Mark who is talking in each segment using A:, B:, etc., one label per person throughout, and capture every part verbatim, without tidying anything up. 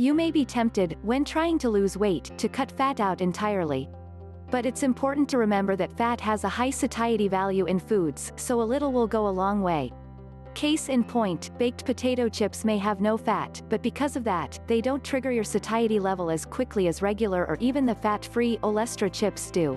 A: You may be tempted, when trying to lose weight, to cut fat out entirely. But it's important to remember that fat has a high satiety value in foods, so a little will go a long way. Case in point, baked potato chips may have no fat, but because of that, they don't trigger your satiety level as quickly as regular or even the fat-free Olestra chips do.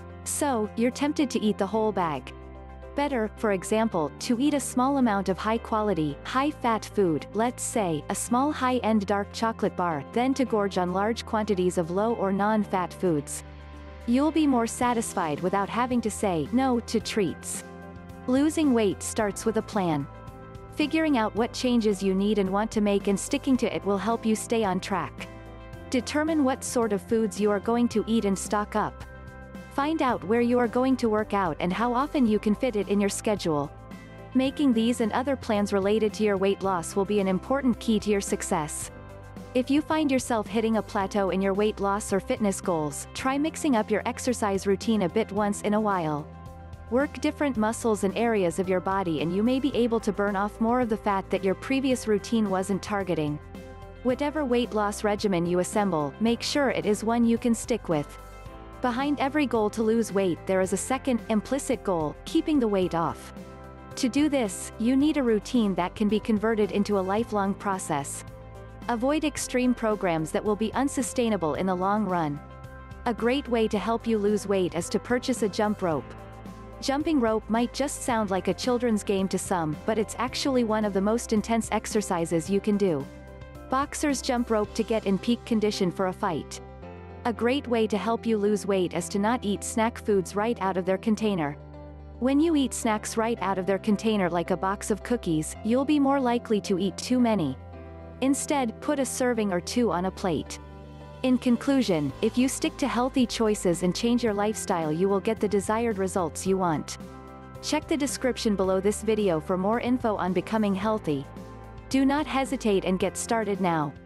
A: So, you're tempted to eat the whole bag. Better, for example, to eat a small amount of high-quality, high-fat food, let's say, a small high-end dark chocolate bar, than to gorge on large quantities of low or non-fat foods. You'll be more satisfied without having to say no to treats. Losing weight starts with a plan. Figuring out what changes you need and want to make and sticking to it will help you stay on track. Determine what sort of foods you are going to eat and stock up. Find out where you are going to work out and how often you can fit it in your schedule. Making these and other plans related to your weight loss will be an important key to your success. If you find yourself hitting a plateau in your weight loss or fitness goals, try mixing up your exercise routine a bit once in a while. Work different muscles and areas of your body and you may be able to burn off more of the fat that your previous routine wasn't targeting. Whatever weight loss regimen you assemble, make sure it is one you can stick with. Behind every goal to lose weight there is a second, implicit goal, keeping the weight off. To do this, you need a routine that can be converted into a lifelong process. Avoid extreme programs that will be unsustainable in the long run. A great way to help you lose weight is to purchase a jump rope. Jumping rope might just sound like a children's game to some, but it's actually one of the most intense exercises you can do. Boxers jump rope to get in peak condition for a fight. A great way to help you lose weight is to not eat snack foods right out of their container. When you eat snacks right out of their container like a box of cookies, you'll be more likely to eat too many. Instead, put a serving or two on a plate. In conclusion, if you stick to healthy choices and change your lifestyle, you will get the desired results you want. Check the description below this video for more info on becoming healthy. Do not hesitate and get started now.